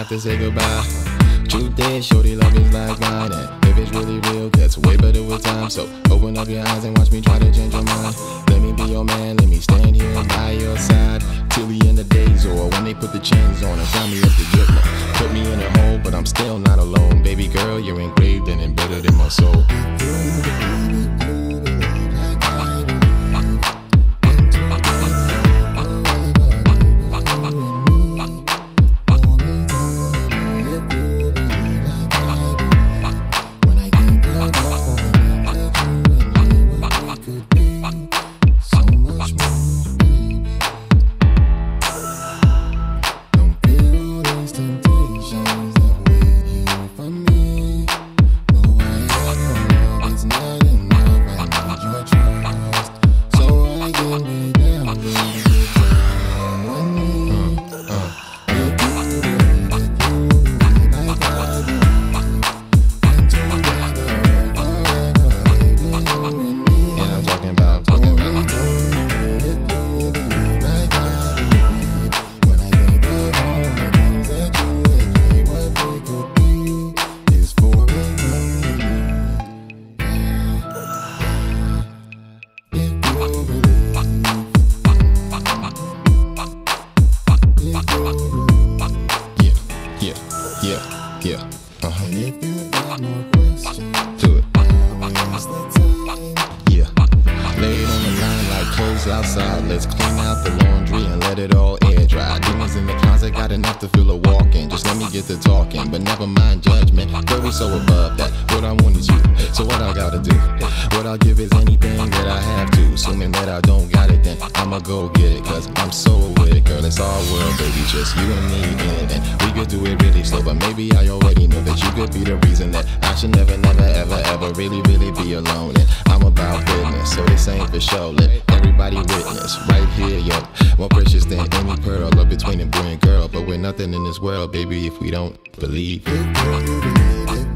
to say goodbye. Truth is, shorty, love is like wine, and if it's really real, gets way better with time. So open up your eyes and watch me try to change your mind. Let me be your man, let me stand here by your side till the end of days, or when they put the chains on and find me up the drip. Put me in a hole, but I'm still not alone. Baby girl, you're engraved and embedded in my soul. Yeah, And if you got more questions, do it. now's the time. Yeah, lay it on the line like clothes outside. Let's clean out the laundry and let it all air dry. Demons in the closet got enough to feel a walk in. Just let me get to talking, but never mind judgment. Girl, we so above that. What I want is you. So what I gotta do? What I'll give is anything that I have to. Assuming that I don't got it, then I'ma go get it. Cause I'm so with it, girl. It's our world, baby. Just you and me in it. And we could do it really slow, but maybe I already know that you could be the reason that I should never, ever really be alone. And I'm about business, so this ain't for show. Let everybody witness right here, yo. More precious than any pearl up between a boy and girl. But we're nothing in this world, baby, if we don't believe. If you believe it,